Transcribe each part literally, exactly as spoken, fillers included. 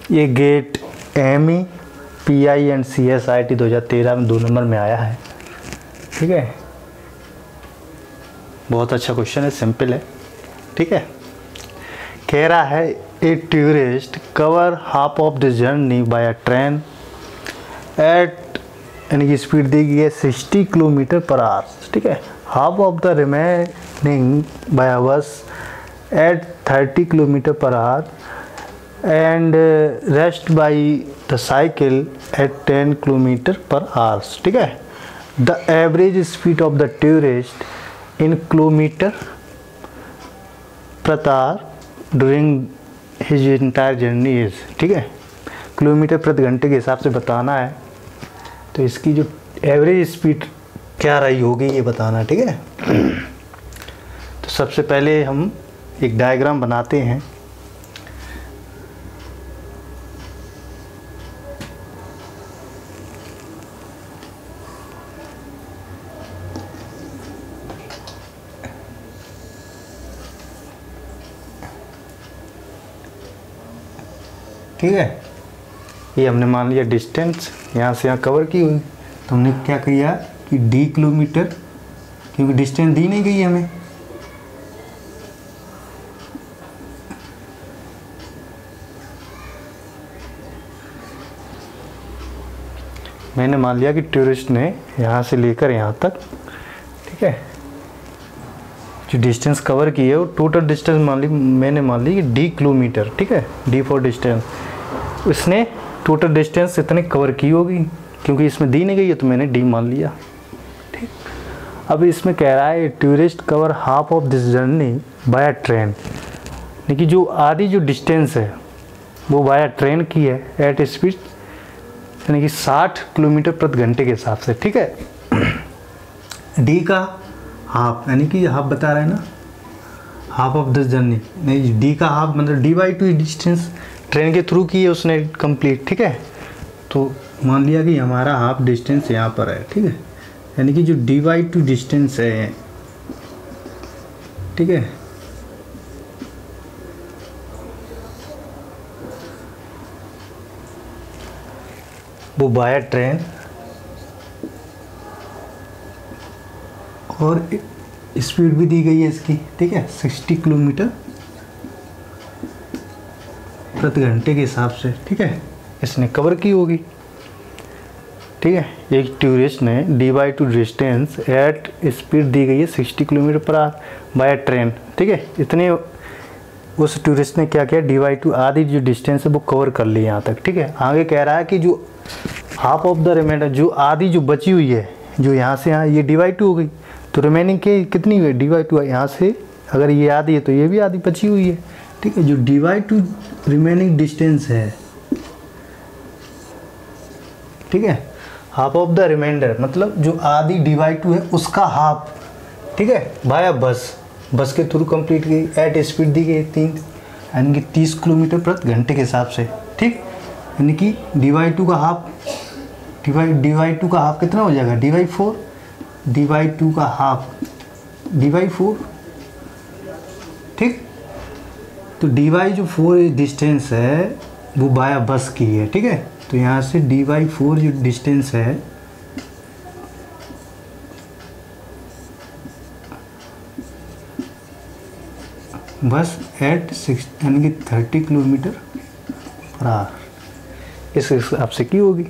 ये get M E P I and C S I T दो हज़ार तेरह में दो नंबर में आया है। ठीक है, बहुत अच्छा क्वेश्चन है, सिंपल है। ठीक है, कह रहा है a tourist cover half of the journey by a train at, यानी कि स्पीड दी गई है सिक्सटी किलोमीटर पर आवर। ठीक है, half of the remaining by a bus at thirty kilometre per hour and rest by the cycle at ten kilometre per hours. ठीक है, the average speed of the tourist in kilometre प्रति hour during his entire journey is. ठीक है, kilometre प्रति घंटे के हिसाब से बताना है, तो इसकी जो एवरेज स्पीड क्या रही होगी ये बताना है। ठीक है, तो सबसे पहले हम एक डायग्राम बनाते हैं। ठीक है, ये हमने मान लिया डिस्टेंस यहाँ से यहाँ कवर की हुई, तो हमने क्या किया कि डी किलोमीटर, क्योंकि डिस्टेंस दी नहीं गई हमें, मैंने मान लिया कि टूरिस्ट ने यहाँ से लेकर यहाँ तक, ठीक है, जो डिस्टेंस कवर की है वो टोटल डिस्टेंस मान ली, मैंने मान ली कि डी किलोमीटर। ठीक है, डी फॉर डिस्टेंस, उसने टोटल डिस्टेंस इतने कवर की होगी, क्योंकि इसमें दी नहीं गई है तो मैंने डी मान लिया। ठीक, अब इसमें कह रहा है tourist cover half of this journey by train, लेकिन जो आधी जो डिस्टेंस है वो बाय ट्रेन की है एट स्पीड, यानी कि साठ किलोमीटर प्रति घंटे के हिसाब से। ठीक है, डी का हाफ, यानी कि हाफ बता रहा है ना, हाफ ऑफ दिस जर्नी, नहीं डी का हाफ मतलब D by two distance train के थ्रू की है उसने कंप्लीट। ठीक है, तो मान लिया कि हमारा हाफ डिस्टेंस यहाँ पर है। ठीक है, यानी कि जो डी बाई टू डिस्टेंस है, ठीक है, वो बाय ट्रेन और स्पीड भी दी गई है इसकी। ठीक है, साठ किलोमीटर प्रति घंटे के हिसाब से। ठीक है, इसने कवर की होगी। ठीक है, एक टूरिस्ट ने D by two distance at speed दी गई है साठ kilometre per our by train. ठीक है, इतने उस टूरिस्ट ने क्या किया, डी बाई टू आधी जो डिस्टेंस है वो कवर कर ली यहाँ तक। ठीक है, आगे कह रहा है कि जो हाफ ऑफ द रिमेंडर, जो आधी जो बची हुई है, जो यहाँ से यहाँ ये डी बाई टू हो गई, तो रिमेनिंग के कितनी हुई, डी बाई टू यहाँ से अगर ये आधी है तो ये भी आधी बची हुई है। ठीक है, जो D by two remaining distance है, ठीक है, हाफ ऑफ द रिमाइंडर मतलब जो आधी डी बाई टू है उसका हाफ। ठीक है, भाया बस बस के थ्रू कंप्लीट की एट स्पीड दी गई तीन, यानी कि तीस किलोमीटर प्रति घंटे के हिसाब से। ठीक, यानी कि डी बाई टू का half, D by D by two का हाफ कितना हो जाएगा, D by four, D by two का हाफ डी बाई फोर। ठीक, तो डी बाई जो फोर डिस्टेंस है वो बाया बस की है। ठीक है, तो यहाँ से डी बाई फोर जो डिस्टेंस है बस एट सिक्स, यानी कि थर्टी किलोमीटर पर आवर इस हिसाब से की होगी।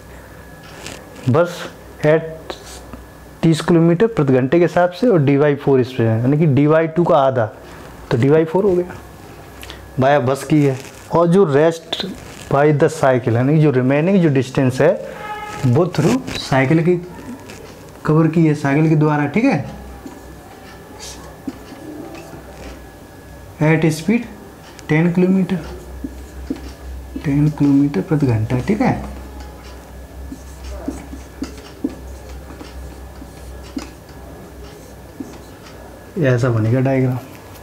बस एट तीस किलोमीटर प्रति घंटे के हिसाब से, और डी वाई फोर इस पे है, यानी कि डी वाई टू का आधा, तो डी वाई फोर हो गया, बाया बस की है। और जो रेस्ट बाई द साइकिल, यानी कि जो रिमेनिंग जो डिस्टेंस है वो थ्रू साइकिल की कवर की है, साइकिल के द्वारा। ठीक है, at speed ten kilometre ten kilometre प्रति घंटा। ठीक है, ऐसा बनेगा डायग्राम।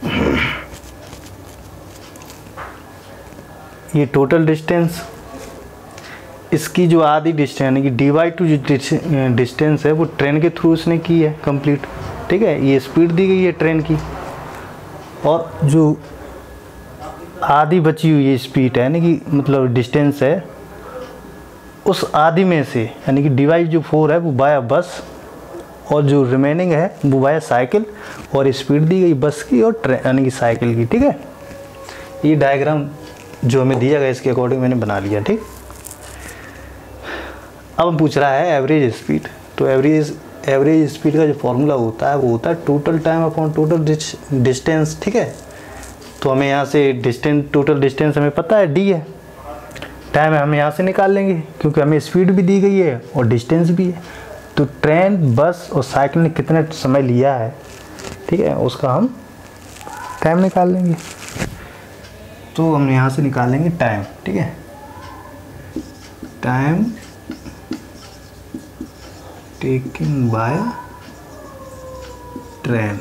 ये टोटल डिस्टेंस, इसकी जो आधी डिस्टेंस यानी कि डी बाई टू जो डिस्टेंस है वो ट्रेन के थ्रू उसने की है कंप्लीट। ठीक है, ये स्पीड दी गई है ट्रेन की, और जो आधी बची हुई स्पीड है, यानी कि मतलब डिस्टेंस है, उस आधी में से यानी कि डिवाइड जो फोर है वो बाया बस, और जो रिमेनिंग है वो बाया साइकिल, और स्पीड दी गई बस की और ट्रेन यानी कि साइकिल की। ठीक है, ये डायग्राम जो हमें दिया गया इसके अकॉर्डिंग मैंने बना लिया। ठीक, अब पूछ रहा है एवरेज स्पीड। तो एवरेज एवरेज स्पीड का जो फॉर्मूला होता है वो होता है total time upon total distance. ठीक है, तो हमें यहाँ से डिस्टेंस, टोटल डिस्टेंस हमें पता है डी है, टाइम हम यहाँ से निकाल लेंगे क्योंकि हमें स्पीड भी दी गई है और डिस्टेंस भी है। तो ट्रेन, बस और साइकिल ने कितना समय लिया है, ठीक है, उसका हम टाइम निकाल लेंगे। तो हम यहाँ से निकालेंगे टाइम। ठीक है, टाइम टेकन बाय ट्रेन।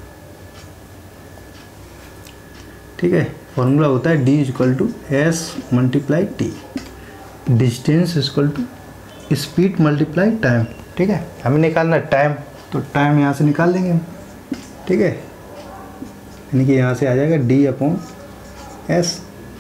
ठीक है, फॉर्मूला होता है D equal to S multiply T, distance equal to speed multiply time. ठीक है, हमें निकालना टाइम, तो टाइम यहाँ से निकाल लेंगे हम। ठीक है, यानी कि यहाँ से आ जाएगा डी अपॉन एस।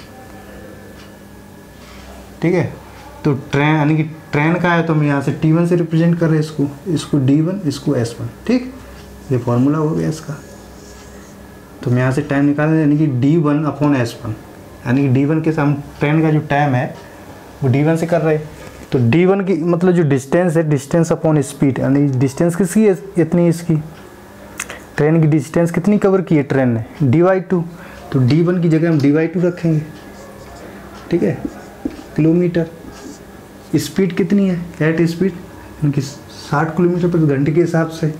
ठीक है, तो ट्रेन यानी कि ट्रेन का है तो हम यहाँ से टी वन से रिप्रेजेंट कर रहे हैं इसको, इसको डी वन, इसको एस वन। ठीक, ये फॉर्मूला हो गया इसका। तो हम यहाँ से टाइम निकाल रहे हैं यानी कि D one upon S one, यानी कि डी वन के साथ हम ट्रेन का जो टाइम है वो डी वन से कर रहे हैं। तो डी वन की मतलब जो डिस्टेंस है, डिस्टेंस अपॉन स्पीड, यानी डिस्टेंस किसकी है इतनी, इसकी ट्रेन की डिस्टेंस कितनी कवर की है ट्रेन ने, डी वाई टू। तो डी वन की जगह हम डी वाई टू रखेंगे। ठीक है, किलोमीटर, स्पीड कितनी है, एट स्पीड यानी कि साठ किलोमीटर प्रति घंटे के हिसाब से।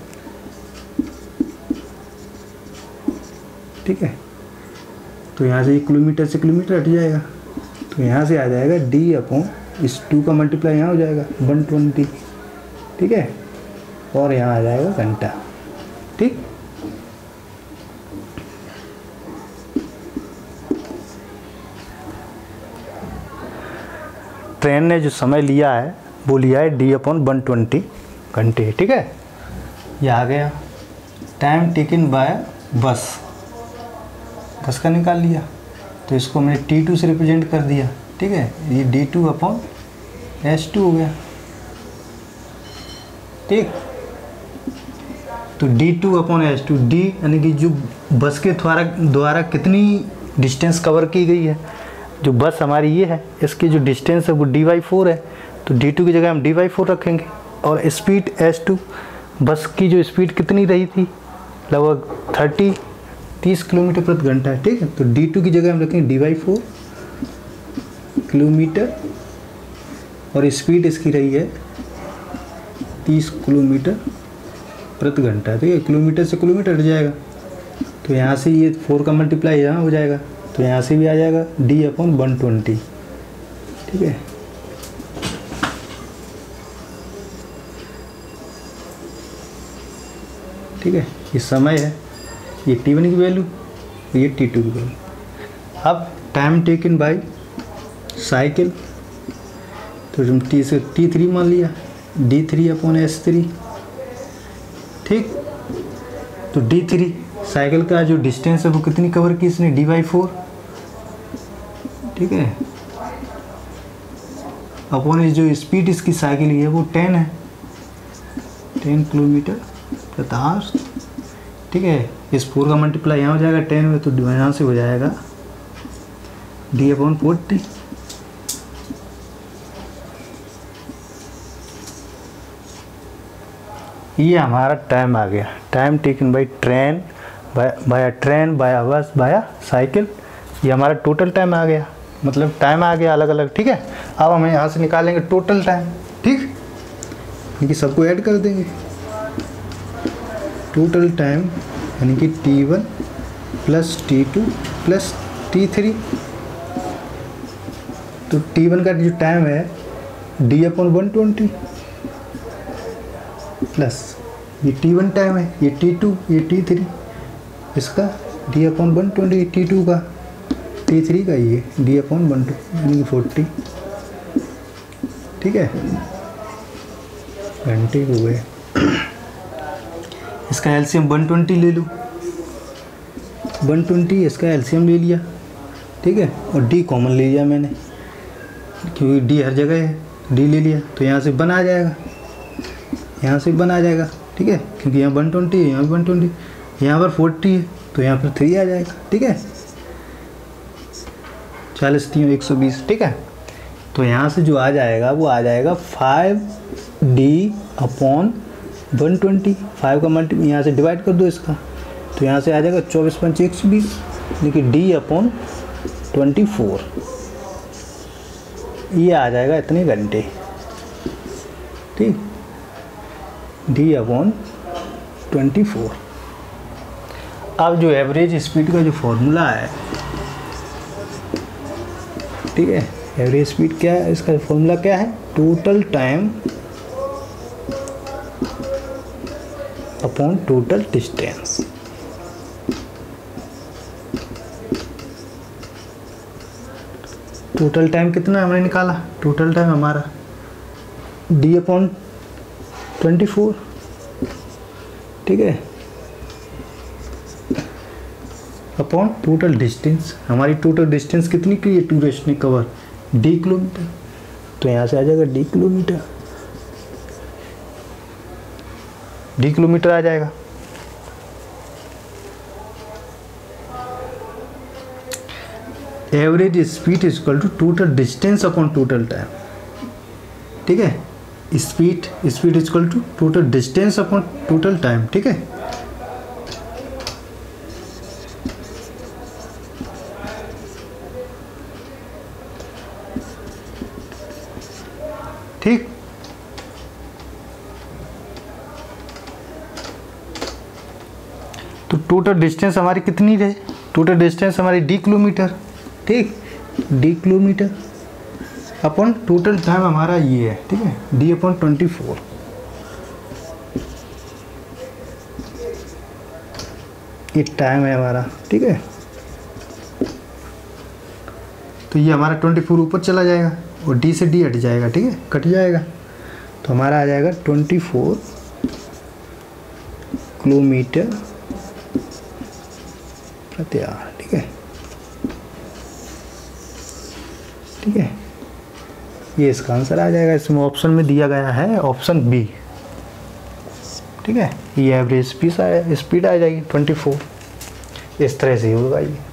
ठीक है, तो यहाँ से किलोमीटर से किलोमीटर हट जाएगा, तो यहाँ से आ जाएगा डी अपॉन इस टू का मल्टीप्लाई यहाँ हो जाएगा वन ट्वेंटी। ठीक है, और यहाँ आ जाएगा घंटा। ठीक, ट्रेन ने जो समय लिया है वो लिया है डी अपॉन वन ट्वेंटी घंटे। ठीक है, ये आ गया। टाइम टेकन बाय बस, बस का निकाल लिया, तो इसको मैंने टी टू से रिप्रेजेंट कर दिया। ठीक है, ये D two upon S two हो गया। ठीक, तो D two upon S two, D यानी कि जो बस के द्वारा द्वारा कितनी डिस्टेंस कवर की गई है, जो बस हमारी ये है इसकी जो डिस्टेंस है वो डी वाई फोर है, तो डी टू की जगह हम डी वाई फोर रखेंगे। और स्पीड एस टू, बस की जो स्पीड कितनी रही थी, लगभग थर्टी तीस किलोमीटर प्रति घंटा है। ठीक है, तो डी टू की जगह हम रखेंगे डी वाई फोर किलोमीटर, और स्पीड इसकी रही है तीस किलोमीटर प्रति घंटा। ठीक है, किलोमीटर से किलोमीटर हट जाएगा, तो यहाँ से ये फोर का मल्टीप्लाई यहाँ हो जाएगा, तो यहाँ से भी आ जाएगा डी अपॉन वन ट्वेंटी। ठीक है, ठीक है, ये समय है, ये टी वन की वैल्यू, ये टी टू की वैल्यू। अब टाइम टेकन बाय साइकिल, तो हम टी से टी थ्री मान लिया, D three upon S three. ठीक, तो डी थ्री साइकिल का जो डिस्टेंस है वो कितनी कवर की इसने, डी बाई फोर। ठीक है, अपॉन इस जो स्पीड इसकी साइकिल की है वो टेन है, टेन किलोमीटर प्रति आवर। ठीक है, इस फोर का मल्टीप्लाई यहाँ हो जाएगा टेन में, तो यहाँ से हो जाएगा डी अपॉन फोर्टी। ये हमारा टाइम आ गया, time taken by train, via train, via bus, बाया साइकिल। ये हमारा टोटल टाइम आ गया, मतलब टाइम आ गया अलग अलग। ठीक है, अब हम यहाँ से निकालेंगे टोटल टाइम। ठीक, यानी सबको ऐड कर देंगे, टोटल टाइम यानी कि T one plus T two plus T three. तो टी वन का जो टाइम है D upon one twenty, plus ये टी वन टाइम है, ये टी टू, ये टी थ्री, इसका D upon one twenty, T two का, टी थ्री का ये डी अपॉन वन टू यानी कि फोर्टी। ठीक है, घंटे हो गए। इसका एलसीएम वन ट्वेंटी ले लूँ, वन ट्वेंटी इसका एलसीएम ले लिया, ठीक है, और डी कॉमन ले लिया मैंने क्योंकि डी हर जगह है, डी ले लिया तो यहाँ से वन आ जाएगा, यहाँ से वन आ जाएगा, ठीक है, क्योंकि यहाँ वन ट्वेंटी है, यहाँ भी वन ट्वेंटी, यहाँ पर फोर्टी है तो यहाँ पर थ्री आ जाएगा, ठीक है, चालीस तीन एक सौ बीस, ठीक है। तो यहाँ से जो आ जाएगा वो आ जाएगा five D upon one twenty, five का मल्टी यहाँ से डिवाइड कर दो इसका, तो यहाँ से आ जाएगा चौबीस पंच एक सौ बीस, लेकिन डी अपॉन ट्वेंटी फोर, ये आ जाएगा इतने घंटे, ठीक, डी अपॉन ट्वेंटी फोर। अब जो एवरेज स्पीड का जो फॉर्मूला है, ठीक है, एवरेज स्पीड क्या है, इसका फॉर्मूला क्या है, total time upon total distance. Total time कितना हमने निकाला, टोटल टाइम हमारा डी अपॉन ट्वेंटी फोर, ठीक है, अपॉन टोटल डिस्टेंस, हमारी टोटल डिस्टेंस कितनी की है टूरिस्ट ने कवर, डी किलोमीटर, तो यहाँ से आ जाएगा डी किलोमीटर, डी किलोमीटर आ जाएगा। Average speed is equal to total distance upon total time, ठीक है, speed speed is equal to total distance upon total time, ठीक है। ठीक, तो टोटल डिस्टेंस हमारी कितनी रहे, टोटल डिस्टेंस हमारी डी किलोमीटर, ठीक, D kilometre upon total time हमारा ये है, ठीक है, डी अपॉन ट्वेंटी फोर, ये टाइम है हमारा, ठीक है। तो ये हमारा ट्वेंटी फोर ऊपर चला जाएगा और डी से डी हट जाएगा, ठीक है, कट जाएगा, तो हमारा आ जाएगा ट्वेंटी फोर किलोमीटर प्रति आवर, ठीक है, ठीक है, ये इसका आंसर आ जाएगा। इसमें ऑप्शन में दिया गया है ऑप्शन बी, ठीक है, ये एवरेज स्पीड आ स्पीड आ जाएगी ट्वेंटी फोर, इस तरह से होगा ये।